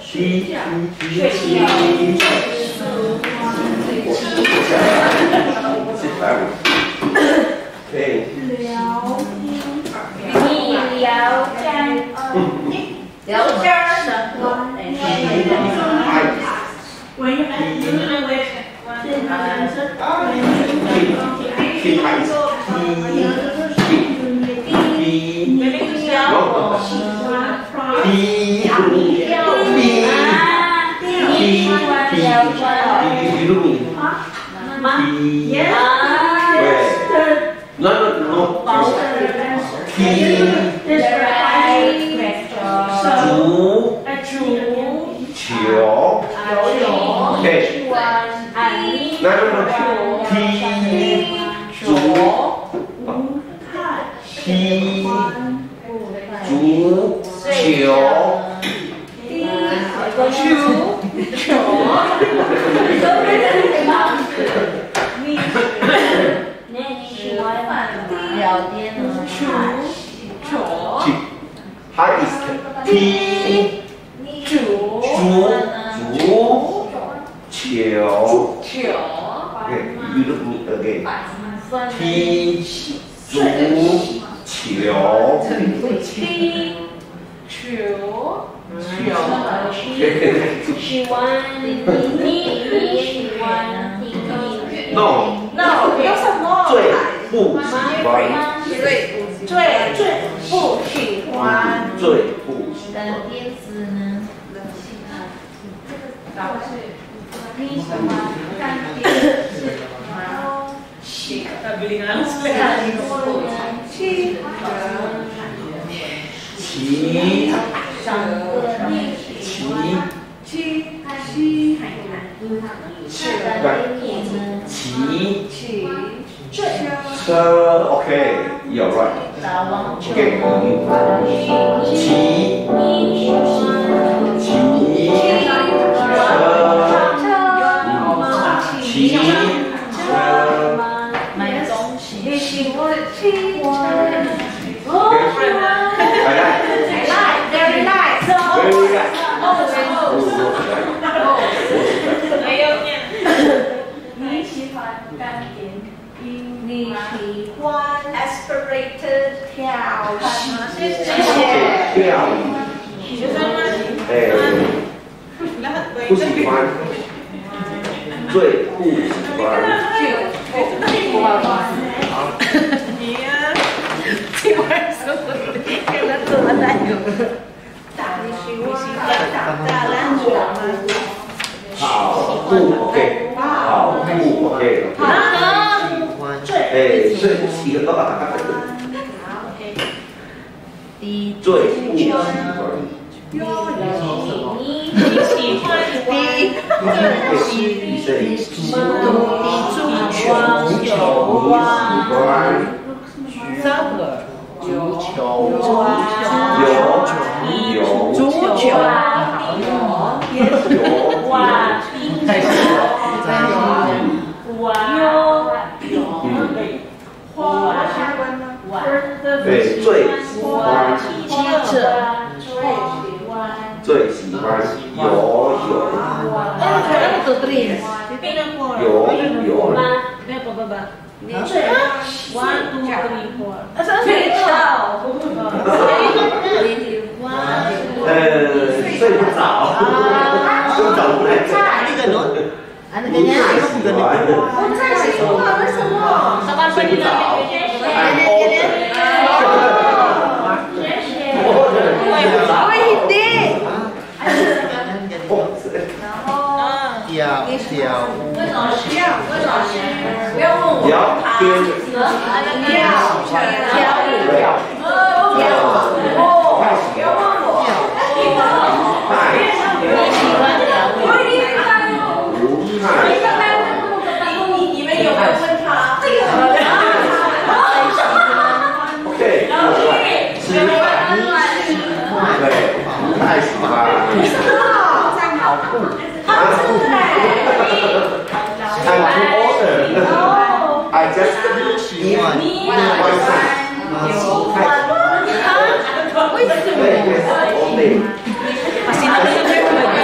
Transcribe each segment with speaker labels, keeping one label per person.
Speaker 1: Masih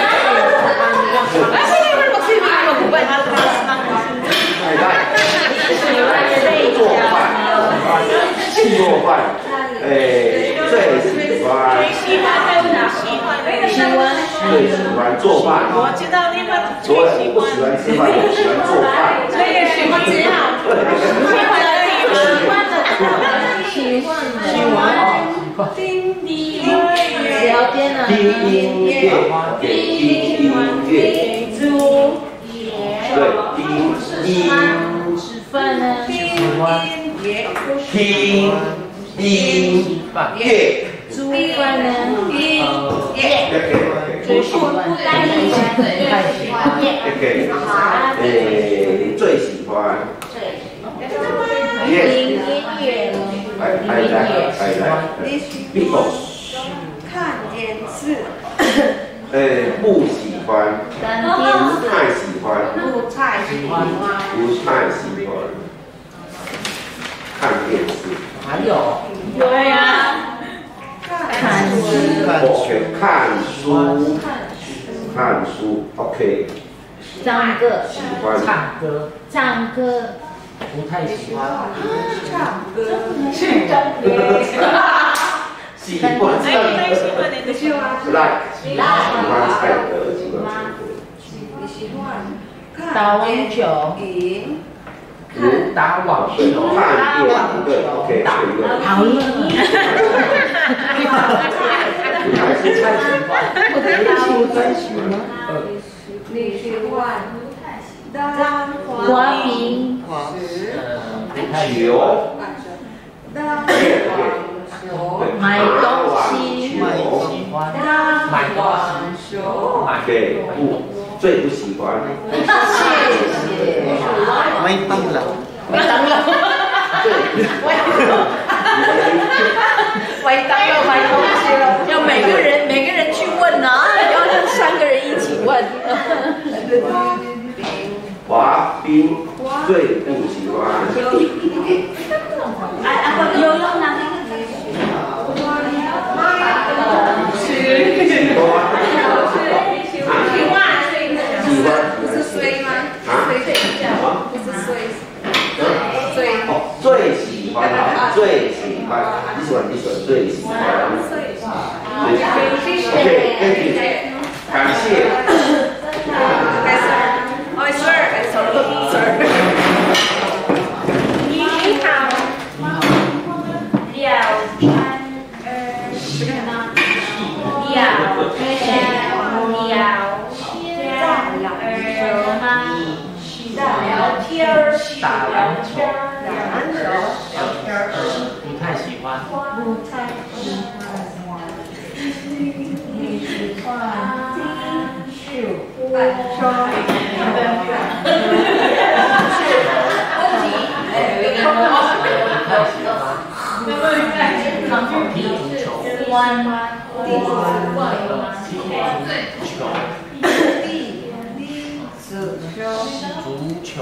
Speaker 1: 最喜欢做饭。
Speaker 2: 我知道你们最喜欢。
Speaker 1: 我不喜欢吃饭，我喜欢做饭。
Speaker 2: 所以喜欢这样。喜欢的。听音乐。聊天呢？听音乐。听音乐。对，听音。吃饭呢？听音乐。听音乐。煮饭呢？听乐。最喜欢。太喜欢。最喜欢。听音乐。I like. People. 看电视。不喜欢。不太喜欢。不太喜欢。不太喜欢。看电视。还有。对呀。看书。OK， 看书。看书。OK。唱歌。喜欢。唱歌。唱歌。不太喜欢。唱歌。唱歌。喜欢。喜欢。Like。喜欢蔡德，喜欢蔡德。你喜欢打网球。打网球。看电影。对 ，OK， 好了。还是蔡喜欢。你喜欢。花瓶。球。买东西。买东西。对，最不喜欢。谢谢。麦当劳。麦当劳。麦当劳买东西了，要每个人去问啊，要让3个人一起问。滑冰最不喜欢。游泳呢？喜欢。不是睡吗？睡觉。不是睡。哦，最喜欢。最喜欢。你喜欢最喜欢。对，感谢。打篮球。不太喜欢。不太喜欢。你喜欢足球。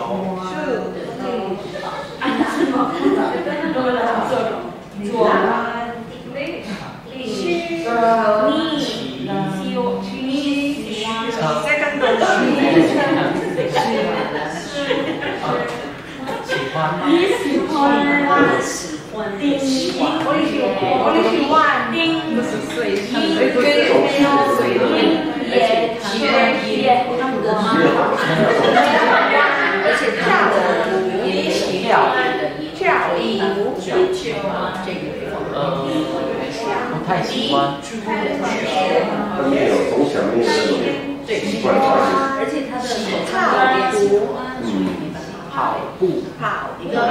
Speaker 2: 不太喜欢。没有从小没有那种习惯，而且他的跑步，跑一个。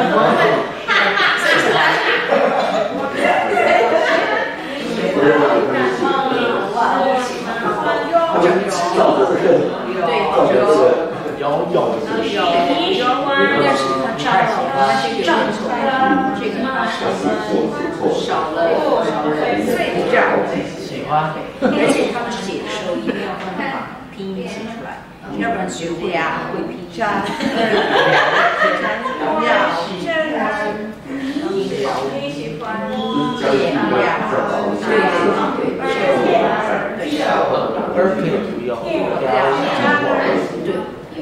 Speaker 2: 游泳。但是他太喜欢这个少了睡觉。喜欢。而且他们写的时候一定要把拼音写出来，要不然学不了会拼音。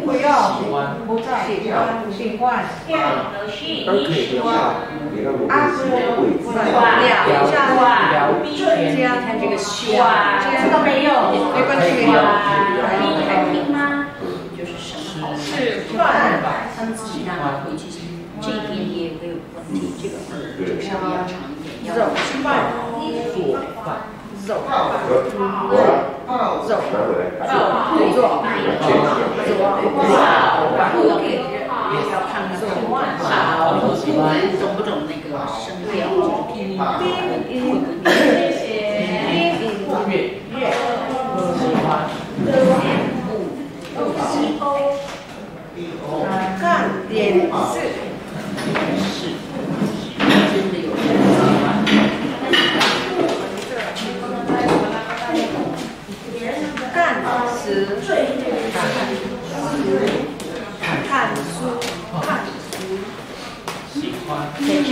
Speaker 3: 不要，不在，喜欢，
Speaker 2: 都可以不要，给他们位置。
Speaker 4: 看这个需要，这个都没有，没关系，没有。还听吗？就是什么？是饭，他们自己让他回去，这边也有个问题，这个稍微要长一点，要
Speaker 3: 肉饭，
Speaker 2: 做饭。
Speaker 3: 肉饭，
Speaker 2: 对，做。
Speaker 4: 然后要给要看看懂不懂那个声调，就是拼音。
Speaker 3: 干点事，
Speaker 4: 真的有人
Speaker 3: 干时，看书，
Speaker 5: 喜欢。
Speaker 4: 姐姐，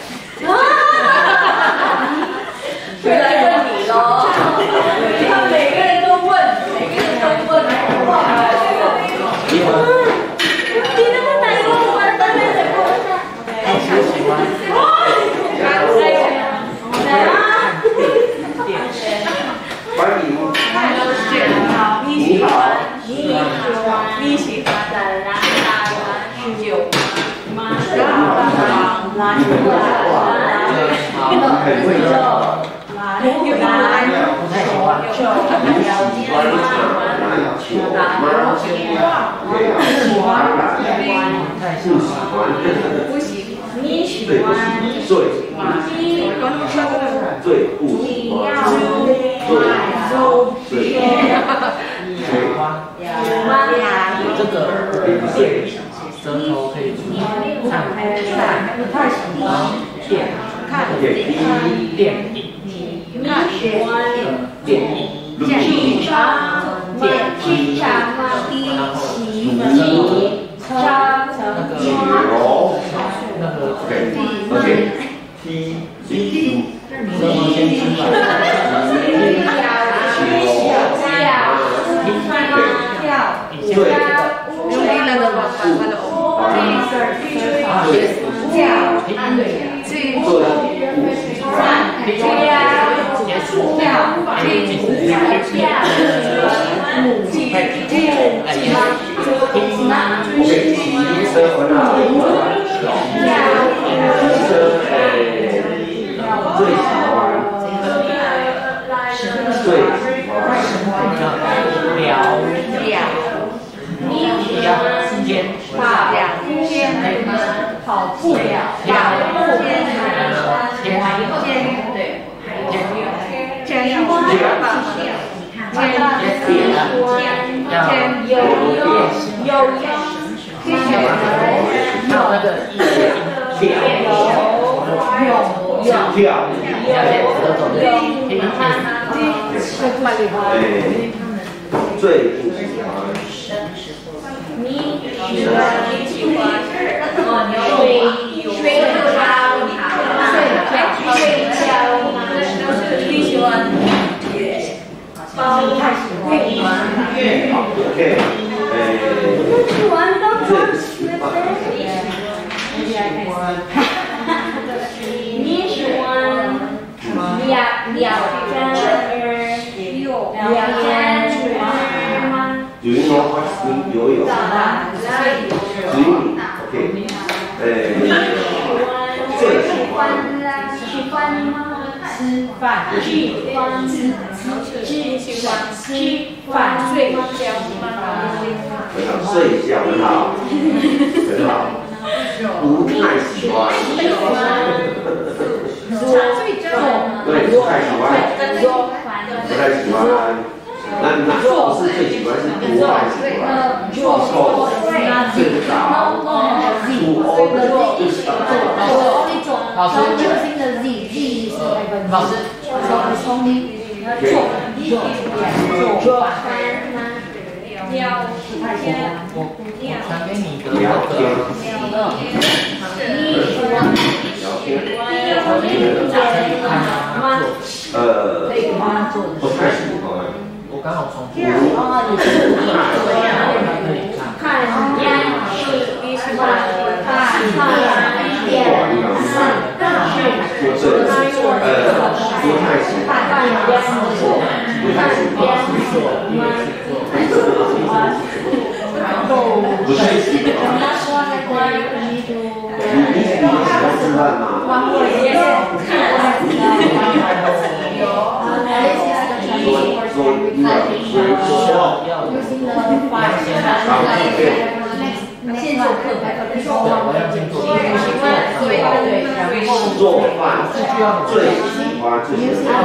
Speaker 4: 回来问你喽。他每个人都问，每个人都问，好不好？你那么难过，我当然很过分。
Speaker 5: 喜欢。
Speaker 2: 欢迎。
Speaker 4: 你喜欢的啦啦是酒吗？
Speaker 2: 很会唱。
Speaker 5: 不太喜欢。
Speaker 4: 不喜欢。你喜欢。
Speaker 2: 最不喜欢。
Speaker 5: 这个舌头可以出看
Speaker 3: 不太喜欢，
Speaker 5: 看电影，
Speaker 4: 你喜欢
Speaker 2: 电影。
Speaker 4: 剧场吗？剧场吗？一场
Speaker 5: 那个
Speaker 2: OK T 舌头先出来。对，
Speaker 3: 用力那个把它的哦，跑步了，
Speaker 2: 睡觉很好，很好，不太喜欢，对，不太喜欢，不太喜欢，那不是最喜欢，是不太喜欢，错，睡不着，不
Speaker 5: 老师，老师，我传给你的那个，
Speaker 2: 不太喜欢。
Speaker 5: 我刚好重复。
Speaker 4: 看
Speaker 2: 太喜欢，不太喜欢。你喜欢吃饭吗？
Speaker 4: 先做课本，
Speaker 2: 做饭最喜欢就是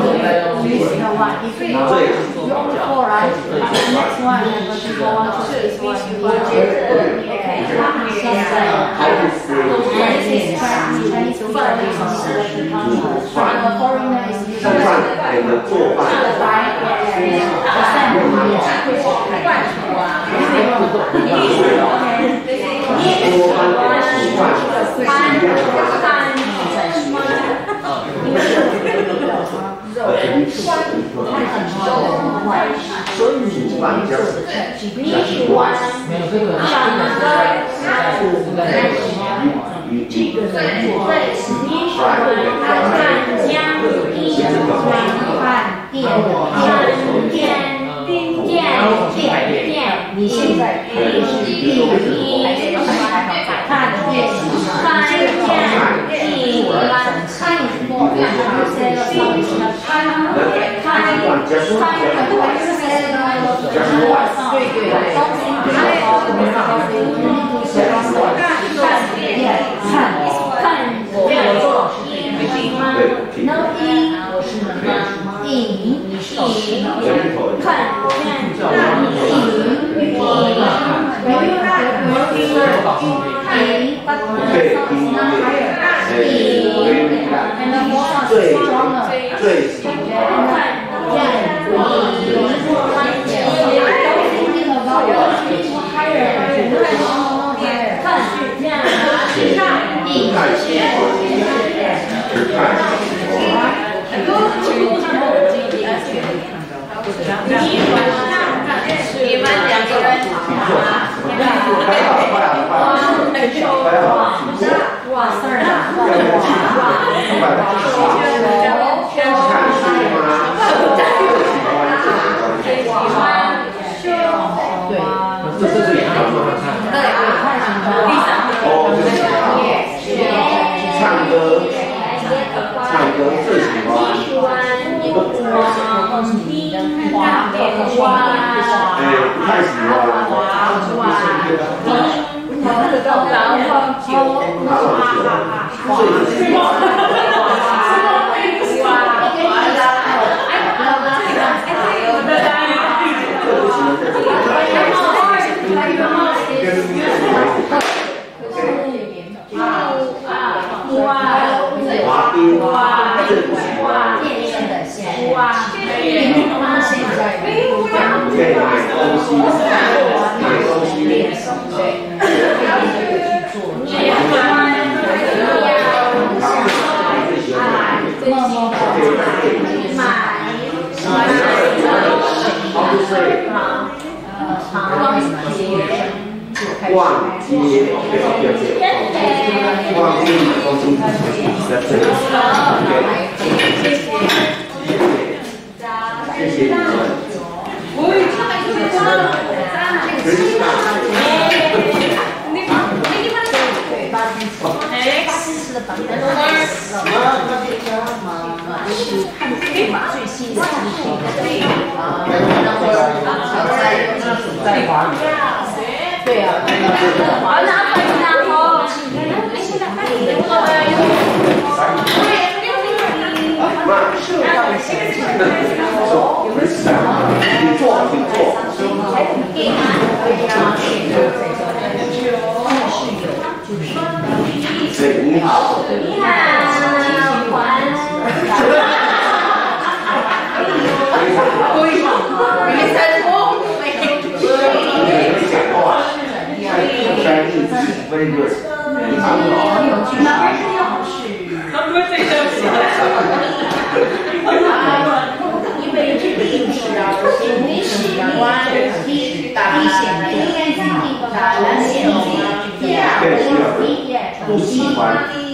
Speaker 4: 你现在可以是第一，看电视，看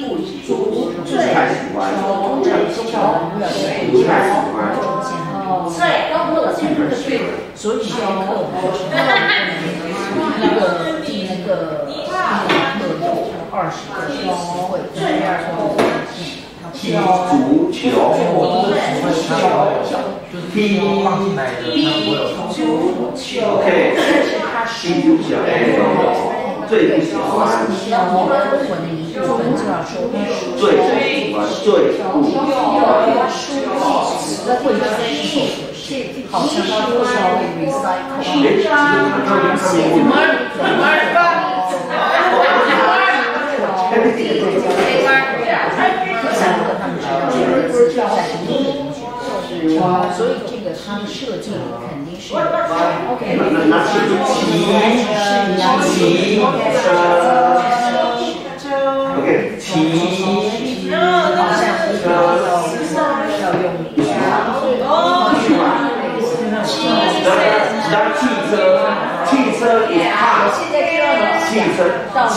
Speaker 2: 不太喜欢，不太喜欢。
Speaker 4: 所以这个课我们那个第那个课有20个词汇，第二课
Speaker 2: 踢足球，踢，OK， 踢足球，最不喜欢，最不喜欢，最不喜欢。
Speaker 4: 好像他会稍微 recycle。所以这个它的设计肯定是 OK。
Speaker 2: 那骑，OK， 骑，
Speaker 4: 好像要用
Speaker 2: 那汽车 is car， 汽车，骑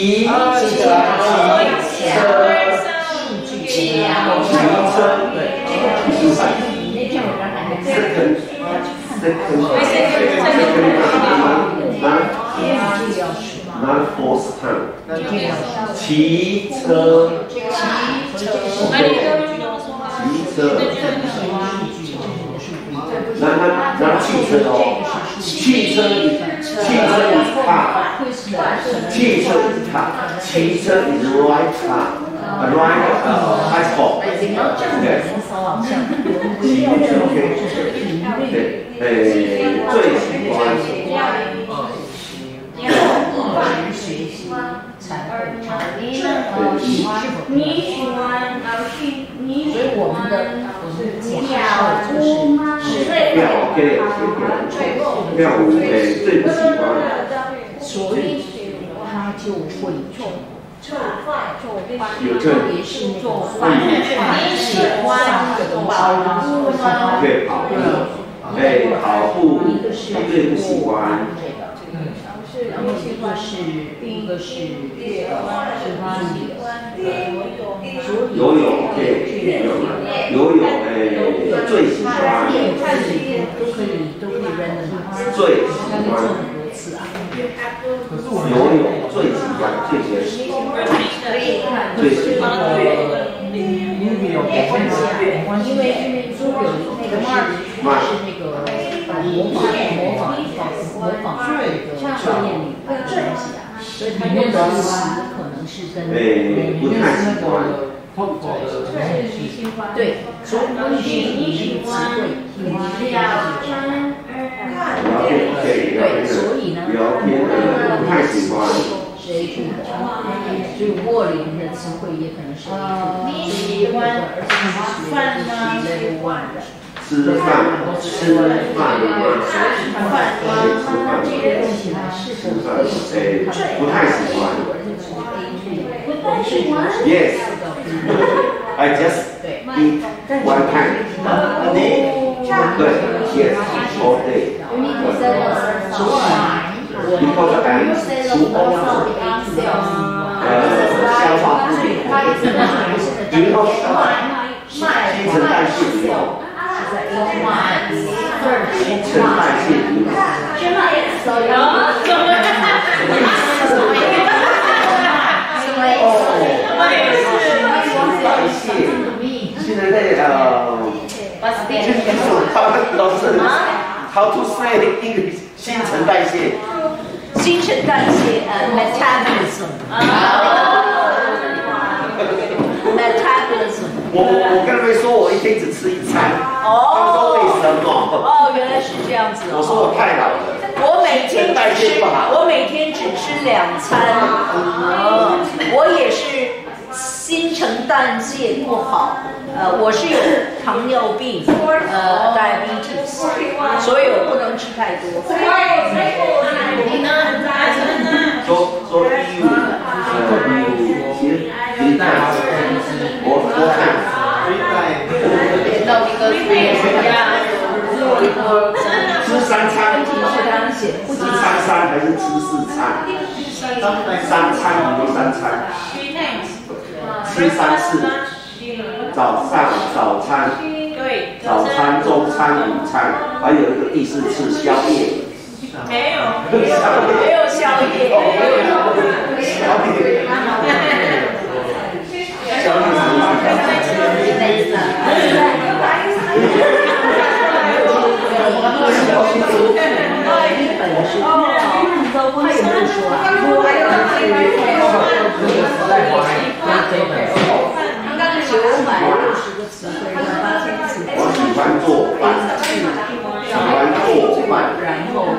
Speaker 2: 车，not force time， 骑车，那汽车哦，汽车 is car， 汽车 is car， 骑车 is ride car，ride bicycle， 对，最喜欢。
Speaker 4: 所以我们的假设就是
Speaker 2: 跳舞，最不喜欢，
Speaker 4: 所以他就会
Speaker 2: 有
Speaker 4: 特别是那种喜欢的东西，
Speaker 2: 对，跑步，最不喜欢。
Speaker 4: 然后一个是游泳，
Speaker 2: 最喜欢，
Speaker 4: 都可以 random，
Speaker 2: 最喜欢，游泳最喜欢，最喜欢，
Speaker 4: 因为如果有那个是那个模仿这个教练里的东西啊，所以他用的词可能是跟
Speaker 2: 不太喜欢。
Speaker 4: 对，所以根据你这个词汇，你对，所以呢，
Speaker 2: 不太喜欢。
Speaker 4: 就沃林的词汇也可能是你喜欢饭吗？
Speaker 2: 吃饭，不太喜欢。Yes, I just eat one time. 对 ，Yes, all day. Because I'm too old. 消化不良。以后新陈代谢不好。新陈代谢不好。现在在他们都是 how to say English 新陈代谢。
Speaker 4: 新陈代谢metabolism。
Speaker 2: 我跟他们说，我一天只吃一餐。他们说为什么？
Speaker 4: 哦，原来是这样子。
Speaker 2: 我说我太老了。
Speaker 4: 我每天只吃2餐。我也是新陈代谢不好。我是有糖尿病，diabetes， 所以我不能吃太多。你呢？
Speaker 2: 说吃3餐，吃3餐还是吃4餐？3餐有没有3餐？吃
Speaker 1: 吃3次，早上、早餐、早餐、中餐、午餐，还有一个第4次宵夜。
Speaker 3: 没有宵夜。
Speaker 1: 我喜欢做饭，
Speaker 2: 然后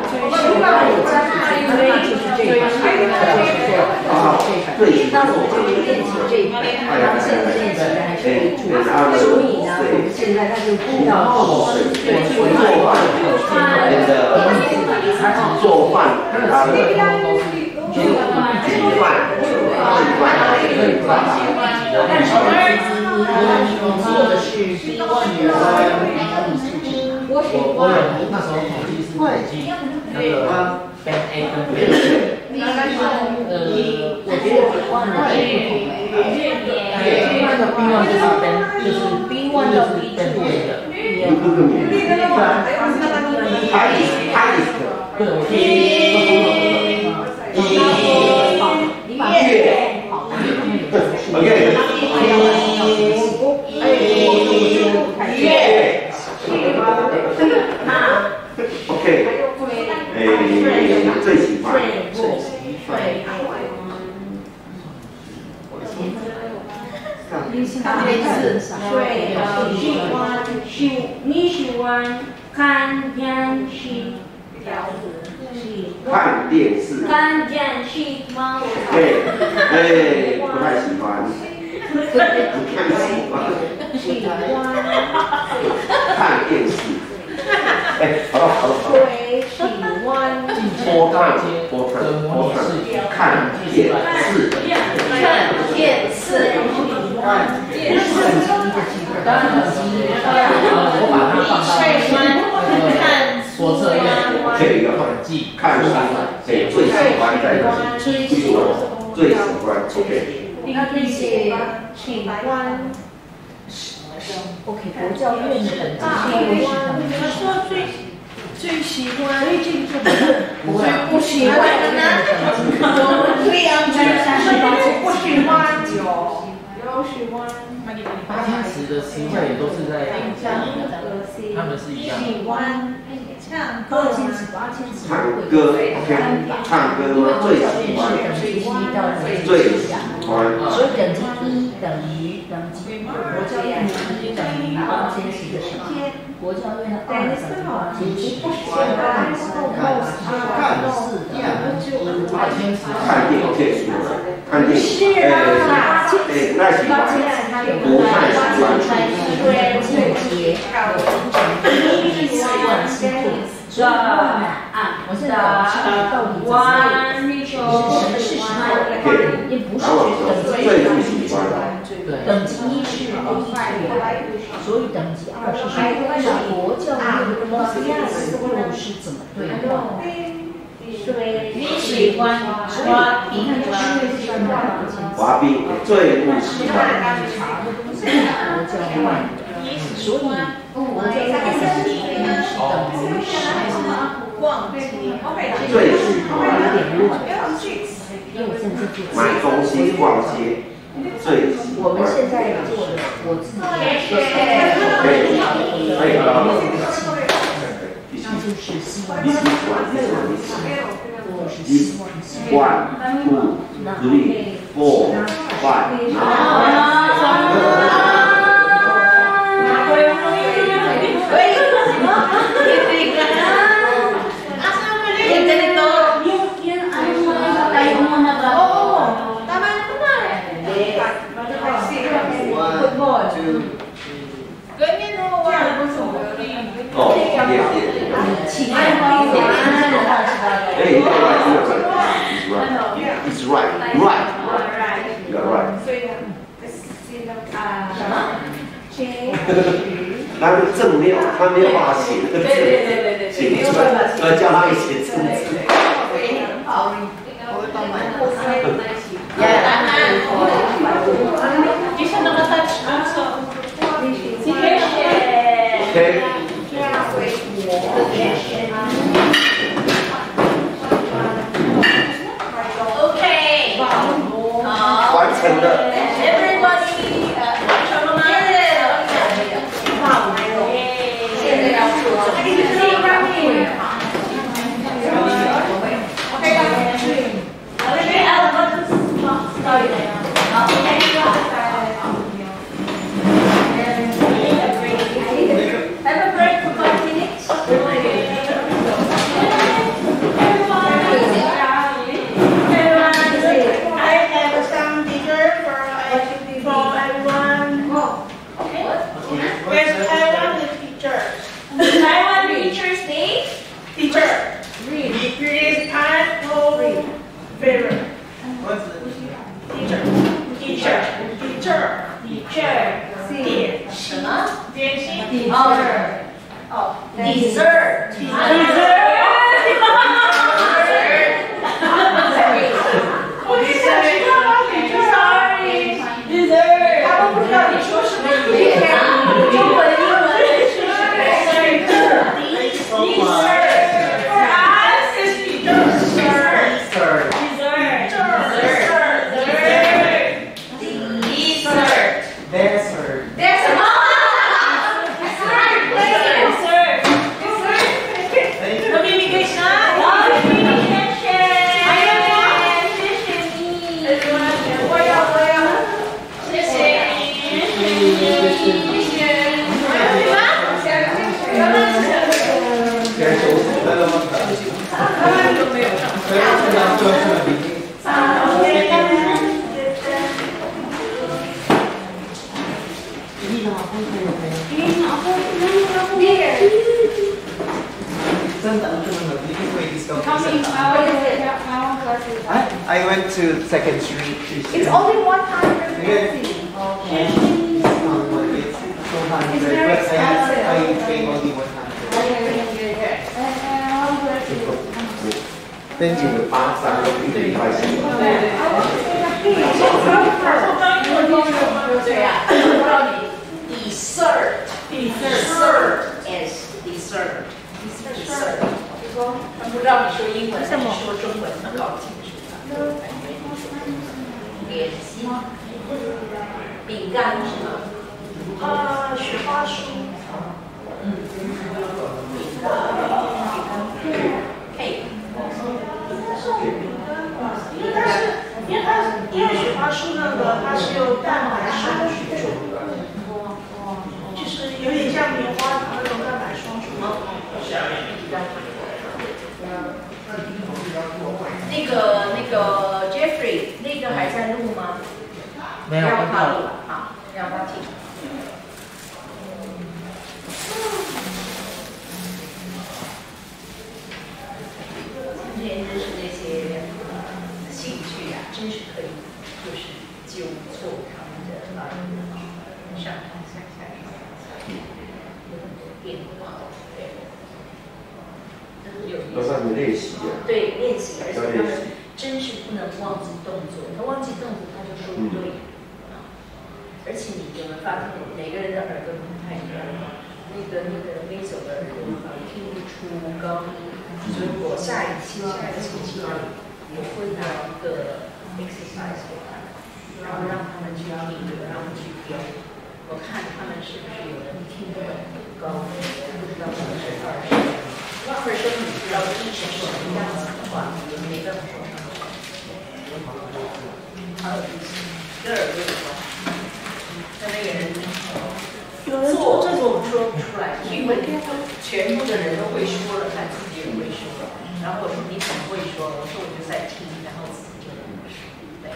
Speaker 1: 最喜欢做
Speaker 2: 这个练习这一块，他现在练习的还是为主，所以呢，我们现在他就知道做
Speaker 1: 饭，他的煮饭，
Speaker 2: 但是你做的是B1的
Speaker 5: 我有那时候统计是统计那个 Band A 跟 Band B。我觉得 B1 的是不同的，就是 B1 就是 Band A 的。对，我觉
Speaker 1: OK， 最喜欢。
Speaker 4: 你喜欢看电视？
Speaker 1: 看电视。
Speaker 4: 看电视吗？
Speaker 1: 对，不太喜欢。不太喜欢。看电视。好了。
Speaker 3: 喜欢
Speaker 1: 播看电视。
Speaker 5: 我把它放到火车面
Speaker 1: 这个统计看书，最喜欢在哪里？最喜欢 OK。
Speaker 3: 喜欢。
Speaker 2: OK， 国教院的等级
Speaker 3: 他说最喜欢，最不喜欢的呢？对呀，不喜欢有喜欢。
Speaker 5: 八天池的词汇也都是在，他们是一样。
Speaker 3: 喜欢唱歌吗？
Speaker 1: 唱歌吗？最喜欢。
Speaker 2: 所以等级1等于国教院的1等于8天池的什么？国教院的2等于8天池，
Speaker 1: 看电视，看电视，不太喜欢，不太喜欢。
Speaker 2: 我现在搞清楚到底是什么是什么，也不是等级等级1是 A 所以等级2是什么？国教院的公司又是怎么对话？
Speaker 4: 你喜欢滑冰吗？
Speaker 1: 滑冰最不喜欢。
Speaker 2: 国教院，所以国教院的等级1是等于
Speaker 1: 最喜欢
Speaker 2: 有点乱，因为我现在在做
Speaker 1: 买东西逛街，最喜欢。
Speaker 2: 我们现在做的，我自己那就是希望
Speaker 1: 1、2、3、4、5。It's right. You're right. 他正没有，他没有办法写那个字，写不出来，要叫他写字。
Speaker 3: 很好。 Favorite. Teacher.点什么？点心。哦
Speaker 4: dessert。
Speaker 3: 我你想知道吗？Sorry。dessert。他们不知道你说什么语言。中文、英文是什么 ？dessert。For us is dessert.
Speaker 6: I went to second street.
Speaker 3: It's only one time per
Speaker 6: Okay.
Speaker 3: Okay.
Speaker 6: It's very expensive. I paid only 100.
Speaker 1: 跟你们巴山都一点关系。
Speaker 4: 对呀，我告诉你 ，dessert is dessert。不知道你说英文还是说中文，能搞不清楚。点心，饼干是吗？
Speaker 3: 雪花酥。
Speaker 4: 饼干 ，cake。
Speaker 3: 因为雪花酥那个它是用蛋白霜去做的，就是有点像棉花糖那种蛋白霜去做的。
Speaker 4: 那个 Jeffrey， 那个还在录吗？
Speaker 5: 没有，
Speaker 4: 让他录，好，让他听。今天真是那些兴趣啊，真是可以，就是纠错他们的上下有很多变化，对。
Speaker 1: 都算是练习啊。
Speaker 4: 对，练习，而且他们真是不能忘记动作，他忘记动作他就说不对。而且你有没有发现，每个人的耳朵不太一样？那个微手的耳朵听不出高音，所以我下一期呢也会拿一个 exercise 给他们，然后让他们去听，让他们去标。我看他们是不是有人听不懂高音，不知道什么是二声。或者说你知道一是什么样子的话，也没办法说上去。好有意思，跟耳朵有关。那个人做说不出来，因为全部的人都会说了，他自己也会说。然后我说你怎么会说？我说我就在听，然后自己就能说。对。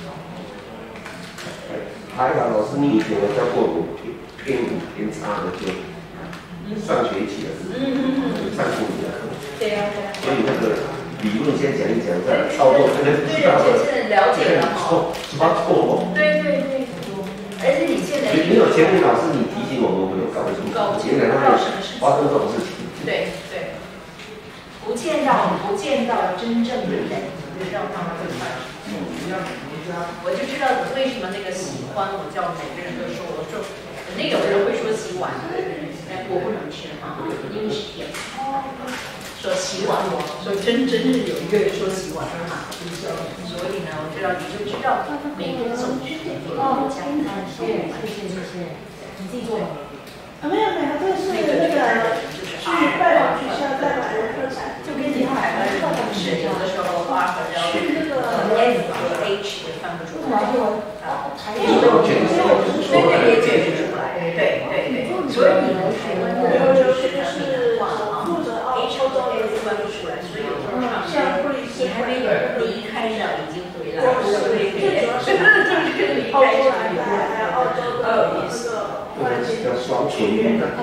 Speaker 1: 还好老师你以前有教过我偏差的就。上学期的上过你的课，
Speaker 4: 对呀，
Speaker 1: 所以那个理论先讲一讲，再操作可能知道了，
Speaker 4: 现在了解了哈，
Speaker 1: 抓错。
Speaker 4: 对，而且你现在
Speaker 1: 你有前面老师你提醒我们，我有搞不清楚，原来他发生这种事情。
Speaker 4: 对，不见到真正的人，就让他们会发生。我就知道为什么那个喜欢，我叫每个人都说，我说肯定有人会说洗碗。我不能吃哈，因为是甜。说洗碗，说真是有一个人说洗碗哈，所以呢，我知道你就知道每个种族每个国家谢谢，你自己做吗？
Speaker 3: 没有，这是那个去拜访学校再买的课程，
Speaker 4: 就跟你台湾人是有的时候花和
Speaker 3: 去那个
Speaker 4: F 和 H 也看不出来，
Speaker 1: 对，
Speaker 4: 也解释出来，对，所以你们台湾的就是闽南话啊 ，H 和 F 分不出来，所以有时候唱歌你还没有离开呢，已经回来了，所以就是离开这里，有意思。
Speaker 1: 叫双唇音的，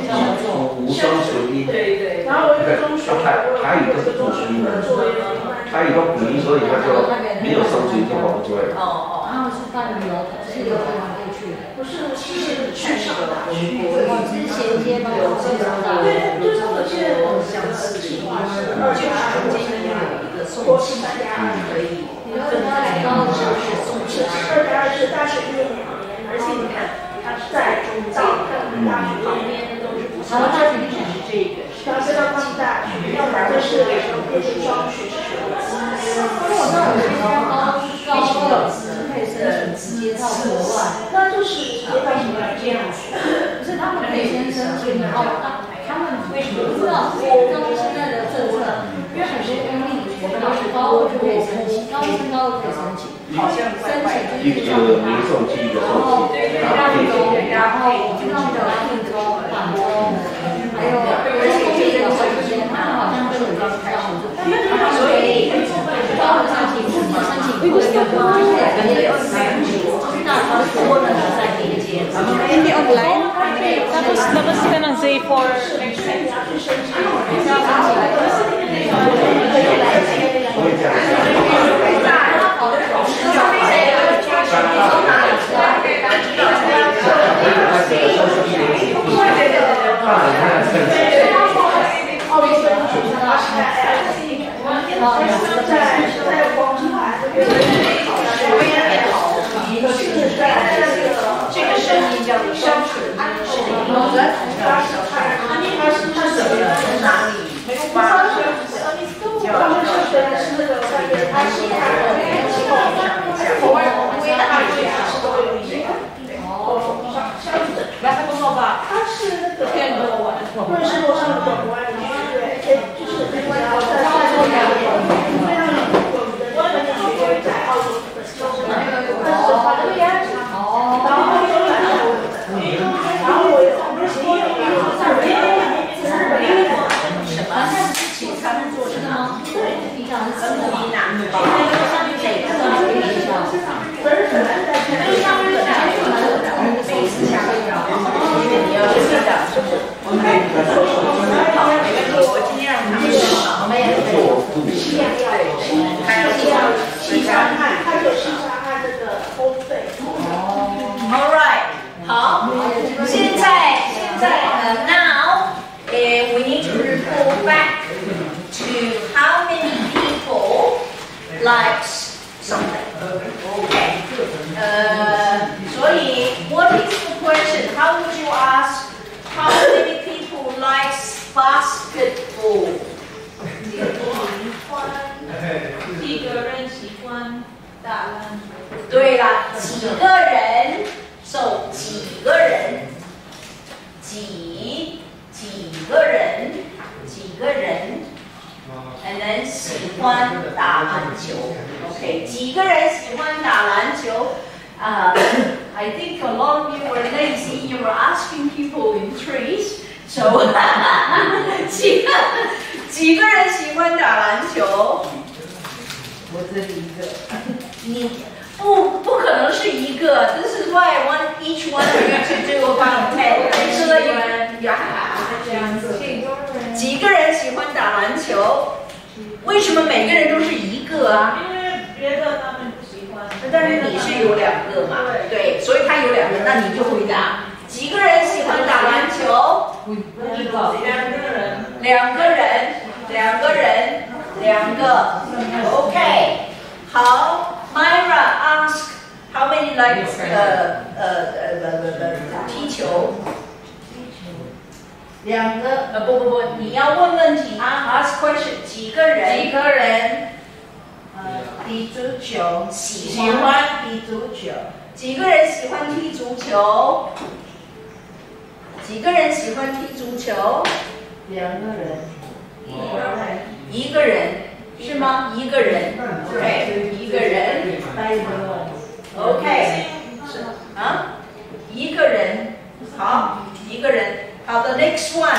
Speaker 1: 无双唇音，
Speaker 3: 对，然后我一个中学，
Speaker 1: 还有一个是主音的，还他以后捕鱼，所以他就没有收集就跑不出来。
Speaker 4: 然后是办旅游，是游客团队去的。
Speaker 3: 不是，其实去上大学，
Speaker 4: 我之前接班有这种的，
Speaker 3: 对，就是我记得我讲的计划是20中间有一个送气大家可以分开，就是送气2+2是大学毕业2年，而且你看它是在中间，大学旁边都是不同的。大学是这个，然后再到上大学，要不然就是变成双学士学位。
Speaker 4: 因为我知道有些高职可以申请直接到国外，
Speaker 3: 那就是直接到国外这样子。
Speaker 4: 不是他们可以先申请，然后他们为什么不知道？根据现在的政策，因为很多公立学校是高就可以申请，高升高都可以申请，申请就是说
Speaker 1: 民众机的收集，
Speaker 4: 然后我知道的定中、缓中，还有而且这个好几天，他们好像都有这样子，所以高的申请会有大超多的在连接。
Speaker 7: Hindi online. Tapos ka ng xi3huan1.
Speaker 3: 这个声音叫做香水，是哪里？没有发生。是那个外面，它是都有一点。来，不错吧？它是那个或者是说是国外的，对，就是在澳洲在澳洲的时候，对呀。然后我有
Speaker 4: 好像是请他们做这个吗？对，平常是真的吗？上面哪个都可以一下。那上面哪个都可以一下。因为你要记得，我们好，没问题。我今天让他们说，我们也可以。还有
Speaker 3: 7+2，它有7+2这个收费。
Speaker 4: All right， 好，现在now we need to report back to how many people likes something. Okay. 所以 what is the question? How would you ask how many people likes basketball?
Speaker 7: 几个人喜欢打篮球？
Speaker 4: 对了，几个人 ？So 几个人？几个人 ？And then 喜欢打篮球。OK， 几个人喜欢打篮球？I think a lot of you were lazy. You were asking people in threes. So 几个人喜欢打篮球？
Speaker 5: 我这里一个。
Speaker 4: 你不可能是一个。This is why I want each one of you to do about 10. 所以
Speaker 3: 这样子。
Speaker 4: 几个人喜欢打篮球？为什么每个人都是一个啊？
Speaker 7: 因为别的他们不喜欢。
Speaker 4: 但是你是有2个嘛？对，所以他有2个，那你就回答。几个人喜欢打篮球
Speaker 7: 2个。
Speaker 4: OK， 好 ，Myra ask how many like 踢球？2个。不，你要问问题啊 ，ask question， 几个人？
Speaker 3: 踢足球，
Speaker 4: 喜欢
Speaker 3: 踢足球。
Speaker 4: 几个人喜欢踢足球？几个人喜欢踢足球
Speaker 3: 2个人。
Speaker 4: 一个人是吗？一个人 ，OK， 一个人 ，OK， 啊，一个人，好，一个人，好的 ，next one，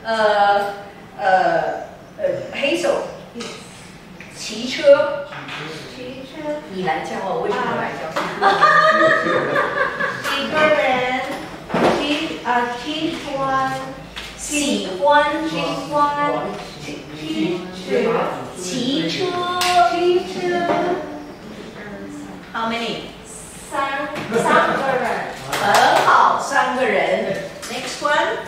Speaker 4: Hazel， 骑车，你来教我为什么来教？
Speaker 3: 几个人？喜欢骑车。
Speaker 4: many？
Speaker 3: 三个人。
Speaker 4: 很好，3个人。Next one。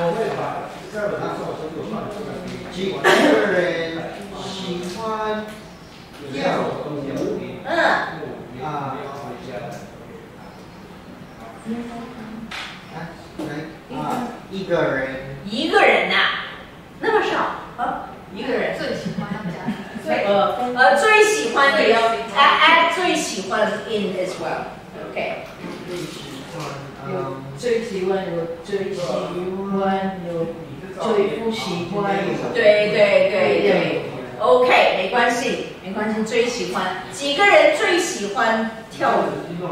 Speaker 6: 几个人喜欢跳舞？一个人。
Speaker 4: 一个人呐、那么少啊？一个人。
Speaker 3: 最喜欢要加。
Speaker 4: 最喜欢的要 add 最喜欢 in as well。OK。
Speaker 5: 最喜欢有最喜欢有最不喜欢。
Speaker 4: 对。OK， 没关系，最喜欢几个人最喜欢跳舞？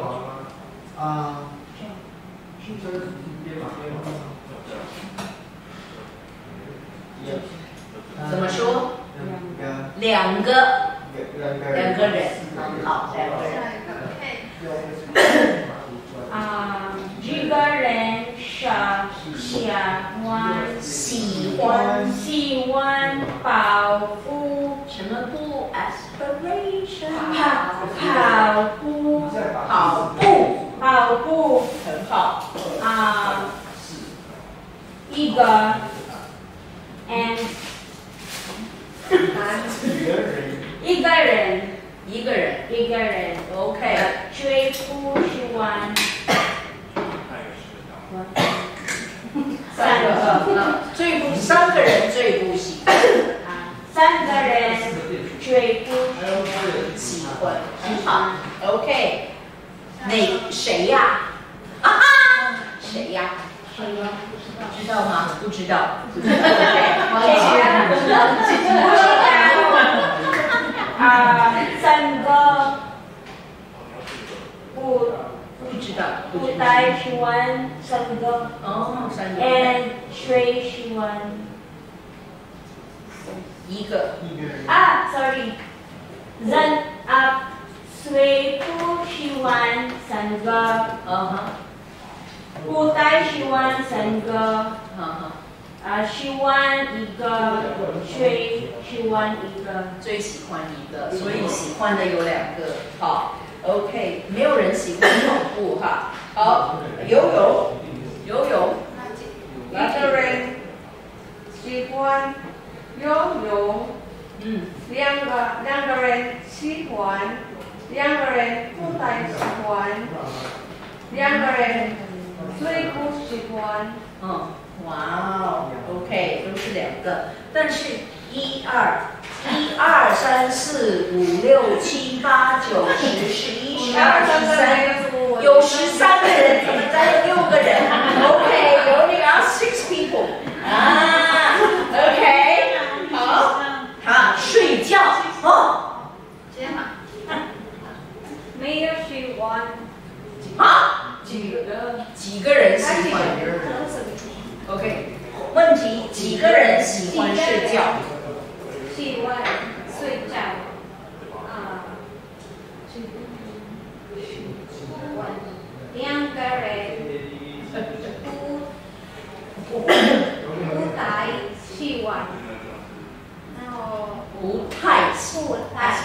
Speaker 4: 怎么说？2个人，很好，2个人。
Speaker 8: 几个人喜欢跑步？
Speaker 4: 什么步 ？aspiration。跑步，很好。
Speaker 8: 一个 and 一个人
Speaker 4: OK。
Speaker 8: 最不喜欢
Speaker 4: 3个人最不喜欢。
Speaker 8: 3个人最不
Speaker 4: 喜欢，很好。OK。谁呀？谁呀？知道吗？不知道。
Speaker 8: 3个
Speaker 4: 不知道。
Speaker 8: 不太喜欢3个。
Speaker 4: 3个。
Speaker 8: and 最喜欢
Speaker 4: 1个。
Speaker 8: sorry。最不喜欢3个。不太喜欢3个。喜欢1个，最喜欢1个。
Speaker 4: 最喜欢1个，所以喜欢的有2个。好 ，OK， 没有人喜欢跑步哈。好，游泳。
Speaker 3: 一个人喜欢游泳。两个人喜欢，2个人不太喜欢，2个人最不喜欢。
Speaker 4: 哇哦 ，OK， 都是2个，但是1、2、3、4、5、6、7、8、9、10、11、12、13，有13个人，怎么才有6个人 ？OK， you only are 6 people。OK， 好，睡觉
Speaker 8: 没有喜欢。
Speaker 4: 几个人喜欢 ？OK， 问题几个人喜欢睡觉？
Speaker 8: 喜欢睡觉。2个人不太喜欢。然后
Speaker 4: 不太喜欢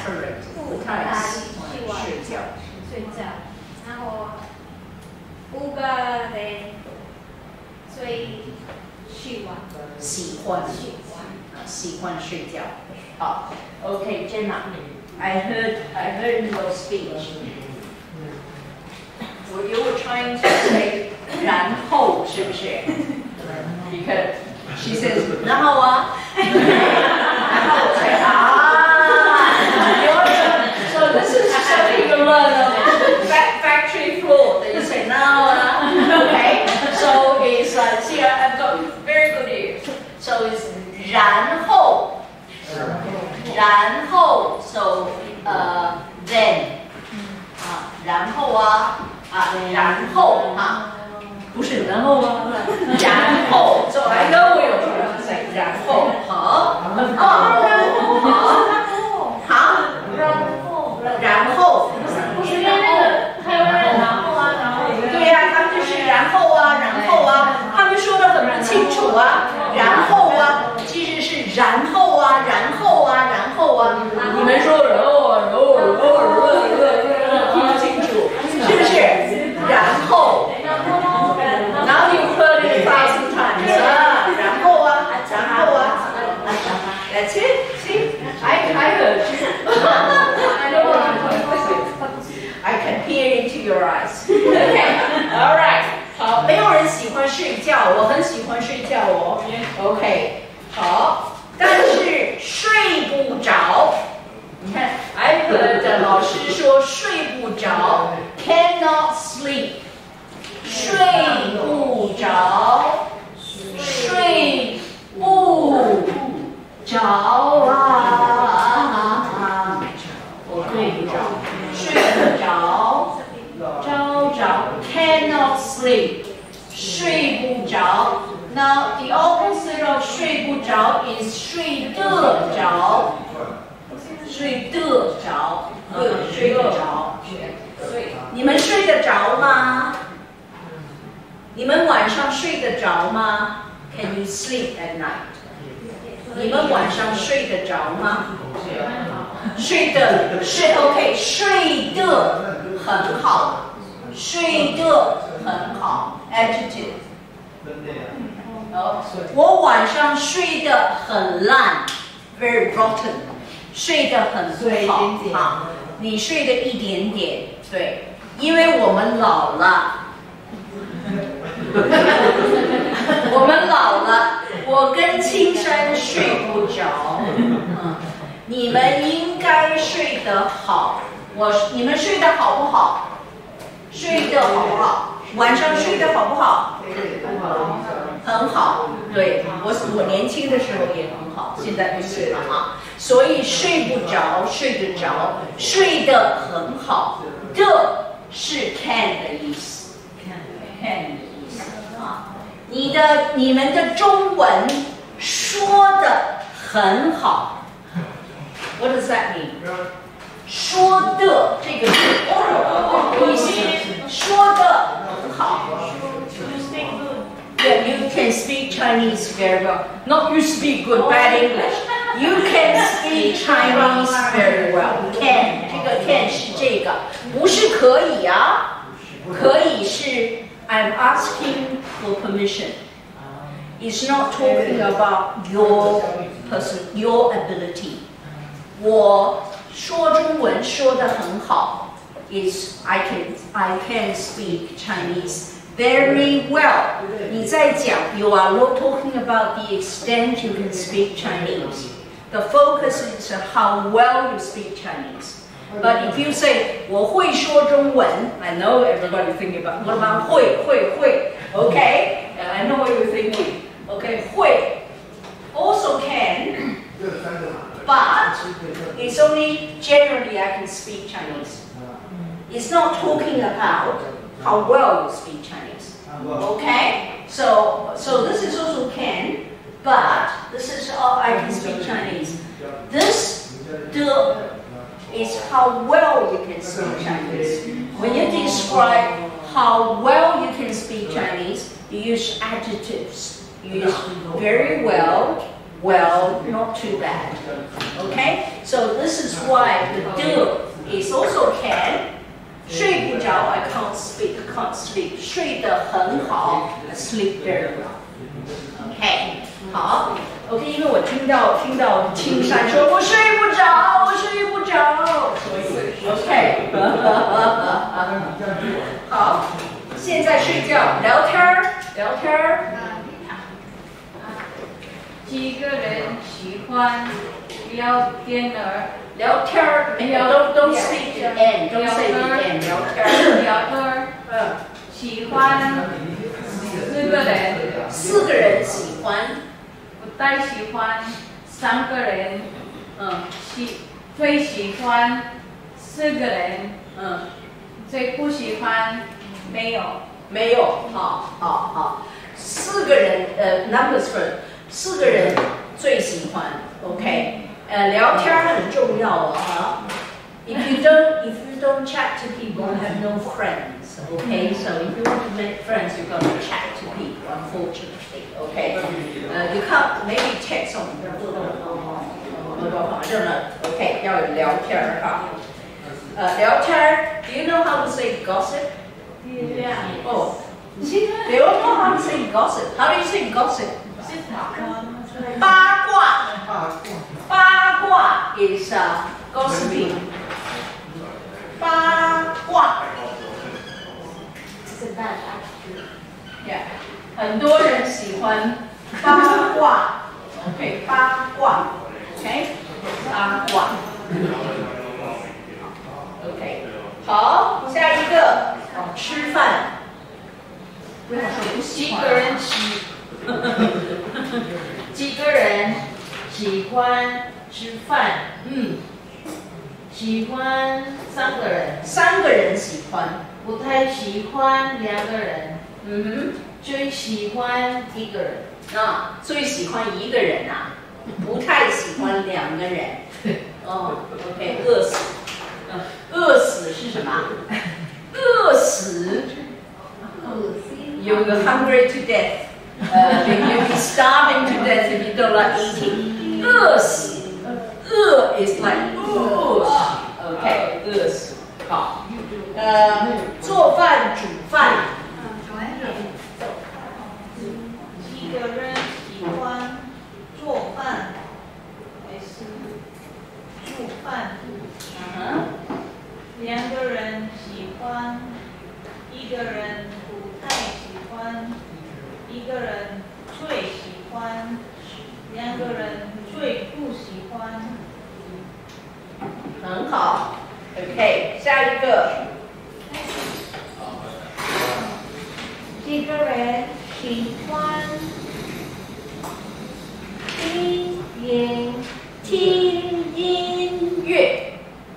Speaker 4: 睡觉。
Speaker 8: 然后5个人最喜欢睡觉。
Speaker 4: 好 ，OK， Jenna，I heard your speech. You were trying to say 然后是不是 ？Because she says 然后然后我才So this is something you learn on factory floor. That you say okay. So it's see, I've got very good ears. So it's 然后 so then 然后不是然后然后 so I know you to say 然后好然后不是那个还有然后对呀，他们就是然后他们说的很不清楚然后其实是然后你们说然后听不清楚睡得着，睡得着。你们睡得着吗？你们晚上睡得着吗 ？Can you sleep at night？ 你们晚上睡得着吗？睡得是 OK， 睡得很好，睡得很好 ，adjective。我晚上睡得很烂 ，very rotten， 睡得很不好啊。你睡得一点点，对，因为我们老了。我们老了，我跟青山睡不着。你们应该睡得好。你们睡得好不好？睡得好不好？晚上睡得好不好？很好。对，我年轻的时候也很好，现在不行了啊。所以睡不着，睡得着，睡得很好的是 can 的意思 ，can 的意思啊。你们的中文说得很好。What does that mean？ 说的这个意思，说得很好。Yeah, you can speak Chinese very well. Not you speak good bad English. You can speak Chinese very well. Can 这个 can 是这个，不是可以啊，可以是 I'm asking for permission. It's not talking about your ability. 我说中文说得很好 is I can speak Chinese very well. 你在讲 you are not talking about the extent you can speak Chinese. The focus is how well you speak Chinese. But if you say 我会说中文 I know everybody thinking about what about 会 okay? I know what you're thinking. Okay, 会 also can, but it's only generally I can speak Chinese. It's not talking about how well you speak Chinese. Okay? So this is also can, but this is I can speak Chinese. This is how well you can speak Chinese. When you describe how well you can speak Chinese, you use adjectives. You use very well, not too bad. Okay? So this is why the do is also can. 睡不着 I can't speak. 睡得很好 I sleep very well. Okay? 好 OK 因为我听到青山说我睡不着，所以 OK 好，现在睡觉聊天儿。
Speaker 7: 几个人喜欢聊天儿？
Speaker 4: 聊天儿没有 don't speak the end don't say the end 聊天儿
Speaker 7: 喜欢四个人
Speaker 4: 喜欢
Speaker 7: 不太喜欢3个人最喜欢4个人最不喜欢没有
Speaker 4: 好4个人numbers first 4个人最喜欢 OK 聊天很重要啊。If you don't chat to people, you have no friends. Okay, so if you want to make friends, you've got to chat to people. Unfortunately, okay. You can't maybe text on. I don't know. Okay, 要有聊天哈。聊天 Do you know how to say gossip?
Speaker 7: Yeah.
Speaker 4: Oh, they all know how to say gossip. How do you say gossip? 八卦 is gossiping. 八卦
Speaker 8: It's a bad attitude.
Speaker 4: Yeah. 很多人喜欢八卦 OK 八卦 OK 八卦 OK 好下一个吃饭不要说不喜欢
Speaker 8: 几个人喜欢吃饭？喜欢3个人。
Speaker 4: 3个人喜欢，
Speaker 8: 不太喜欢2个人。最喜欢1个人。
Speaker 4: 最喜欢1个人啊，不太喜欢2个人。 哦 ，OK， 饿死。饿死是什么？饿死。You're hungry to death. You'll be starving to death if you don't like eating. 饿死。饿 is like 饿死。OK， 饿死。好。做饭、煮饭。
Speaker 3: 一个人喜欢做饭还是煮饭？两个人喜欢，一个人不太喜欢，一个人最喜欢，两个人最不喜欢。
Speaker 4: 很好 ，OK， 下一个。
Speaker 8: 一个人喜欢听音
Speaker 4: 乐，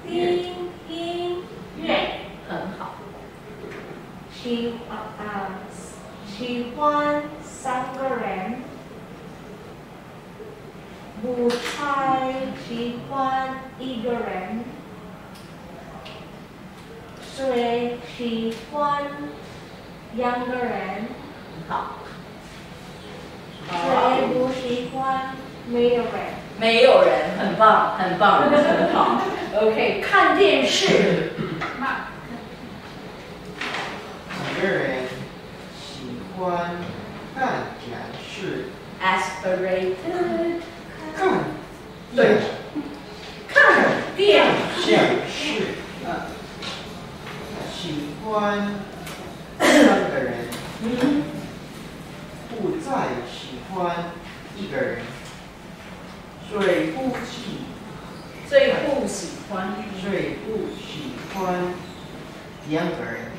Speaker 4: 很好。
Speaker 8: 喜欢三个人，不太喜欢一个人，最喜欢两个人，
Speaker 4: 好。
Speaker 8: 最不喜欢没有人。
Speaker 4: 没有人，很棒，很棒，很好。OK， 看电视。
Speaker 6: 几个人喜欢看电视
Speaker 4: Aspirated。
Speaker 6: 看
Speaker 4: 对。看电视。
Speaker 6: 喜欢三个人，不再喜欢一个人，最不喜欢两个人。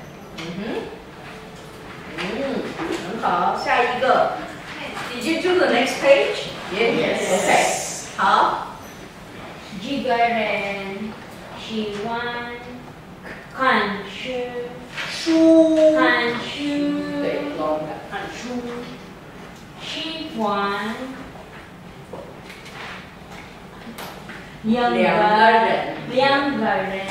Speaker 4: 很好。下一个。Did you do the next page? Yes. OK。好。
Speaker 8: 几个人喜欢看书，
Speaker 4: 对，老板看书。
Speaker 8: 喜欢
Speaker 4: 两个人。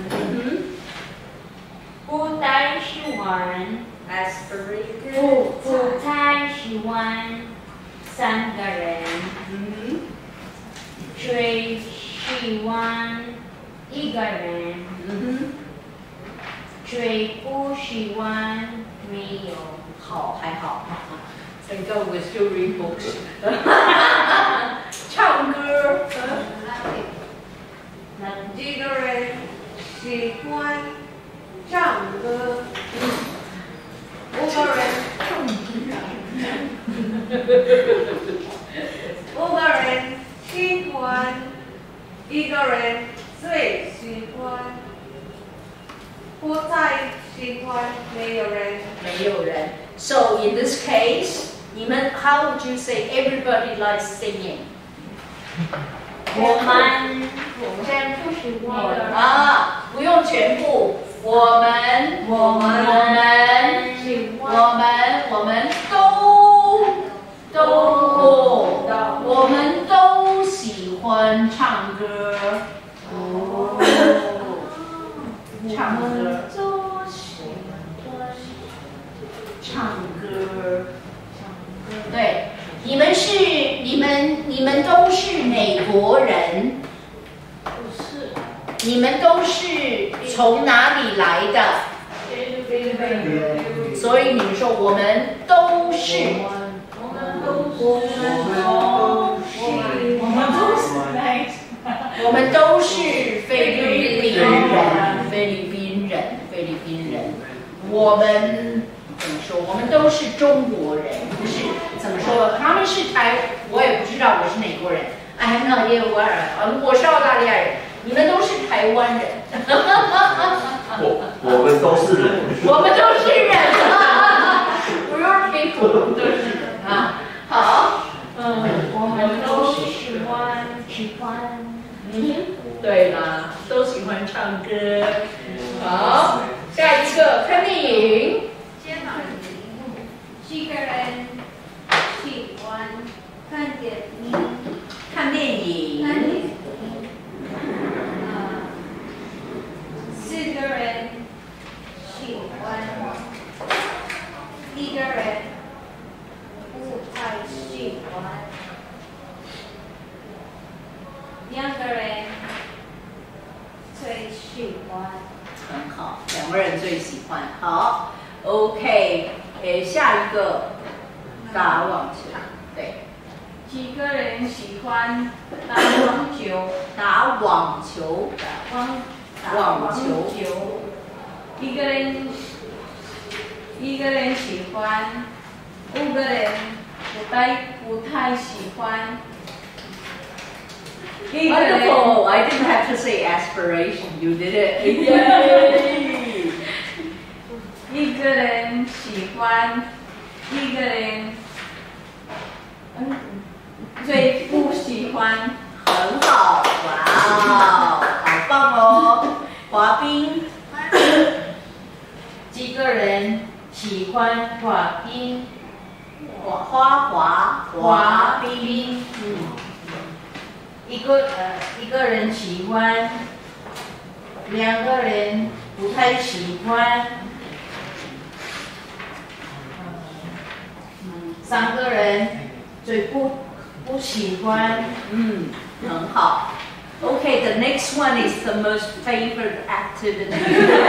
Speaker 8: 不太喜欢
Speaker 4: Aspirated。
Speaker 8: 不太喜欢三个人。最喜欢一个人。最不喜欢没有。
Speaker 4: 好，还好。Thank God we still read books. 唱歌。
Speaker 3: 几个人喜欢唱歌？五个人喜欢，一个人最喜欢，不太喜欢没有人。
Speaker 4: So in this case, 你们 how would you say everybody likes singing?
Speaker 8: 我们全部喜欢。
Speaker 4: 不用全部。我们都喜欢唱歌。唱歌。对，你们都是美国人。
Speaker 3: 不是。
Speaker 4: 你们都是从哪里来的？所以你们说我们都是。我们都是菲律宾人。我们怎么说？我们都是中国人，不是怎么说？他们是我也不知道我是哪国人。I have no idea where I am. 我是澳大利亚人。你们都是台湾人。
Speaker 1: 我们都是人。
Speaker 4: 我们都是人。We're people， 都是人啊。好。
Speaker 8: 我们都喜欢。
Speaker 4: 对啦，都喜欢唱歌。好，下一个看电影。
Speaker 7: 几个人喜欢看电影。
Speaker 4: 很好，两个人最喜欢。好 ，OK， 下一个打网球，对。
Speaker 7: 几个人喜欢打网球？
Speaker 4: 打网球，网球。
Speaker 7: 一个人喜欢，5个人不太喜欢。
Speaker 4: Wonderful! I didn't have to say aspiration. You did it. Yay!
Speaker 7: 一个人喜欢，一个人最不喜欢。
Speaker 4: 很好，哇，好棒哦！滑冰。
Speaker 8: 几个人喜欢滑冰？
Speaker 4: 滑冰。
Speaker 8: 一个人喜欢，2个人不太喜欢，3个人最不喜欢。
Speaker 4: 很好。Okay, the next one is the most favorite activity. So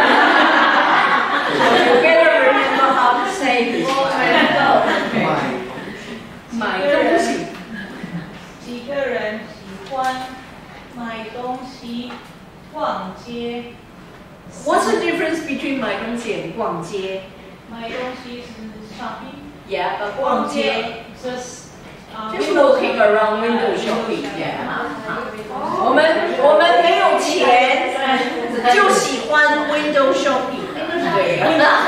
Speaker 4: you better remember how to say this. Okay. 买东西。
Speaker 3: 几个人喜欢买东西、逛街？
Speaker 4: What's the difference between 买东西 and 逛街？
Speaker 3: 买东西是 shopping，
Speaker 4: Yeah, but 逛街
Speaker 3: 是
Speaker 4: 就是 walking around window shopping. Yeah. 我们没有钱，就喜欢 window shopping. 对。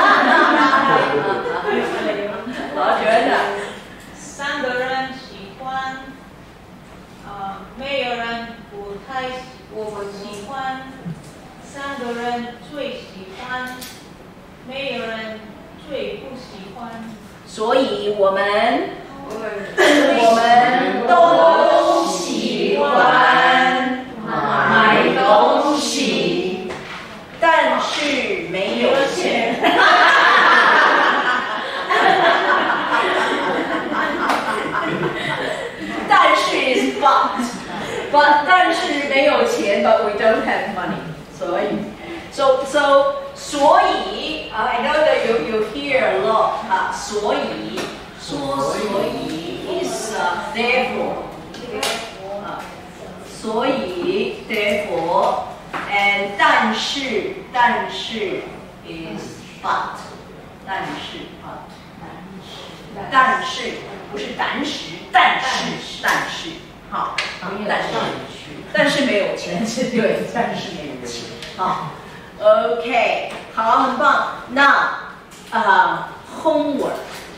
Speaker 4: 好，觉得。
Speaker 3: 3个人喜欢，没有人不太喜欢，3个人最喜欢，没有人最不喜欢。
Speaker 4: 所以我们都喜欢买东西，但是没有钱。但是 is but 但是没有钱 ，but we don't have money。所以 I know that you hear a lot 所以 is therefore 所以 therefore and 但是 is but 但是不是但是好，但是没有钱，对，但是没有钱，好 ，OK， 好，很棒。那homework，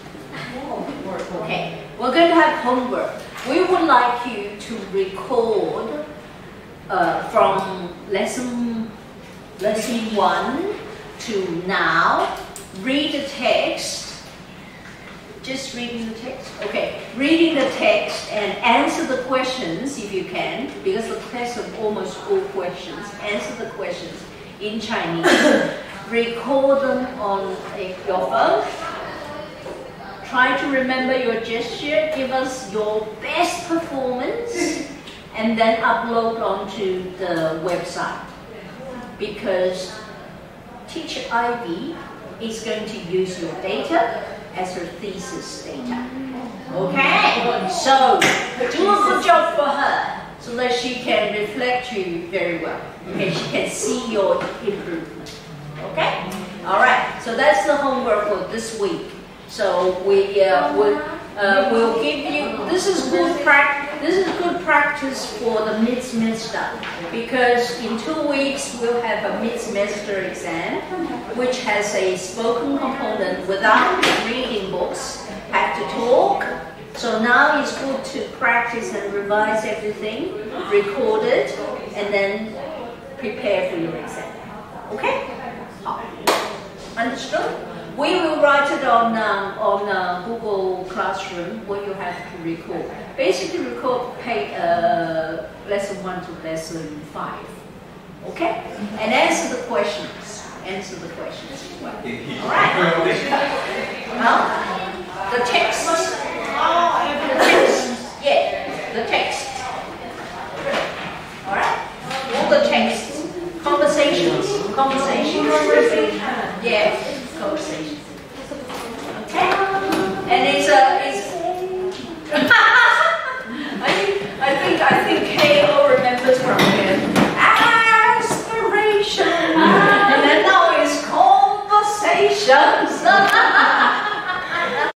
Speaker 4: OK， we're going to have homework. We would like you to record from lesson 1 to now. Read the text. Just reading the text? Okay. Reading the text and answer the questions if you can, because the test of almost all questions. Answer the questions in Chinese. Record them on your phone. Try to remember your gesture. Give us your best performance and then upload onto the website. Because Teacher Ivy is going to use your data as her thesis data. Okay? So, do a good job for her so that she can reflect you very well. Okay? She can see your improvement. Okay? Alright, so that's the homework for this week. So we'll give you, this is good practice for the mid-semester, because in 2 weeks we'll have a mid-semester exam which has a spoken component without reading books, have to talk. So now it's good to practice and revise everything, record it, and then prepare for your exam. Okay? Understood? We will write it on Google Classroom what you have to record. Basically record lesson 1 to lesson 5. Okay? And answer the questions. Answer the questions as well. Alright? The text. The text. Yeah, the text. Alright? All the texts. Conversations.
Speaker 7: Yes.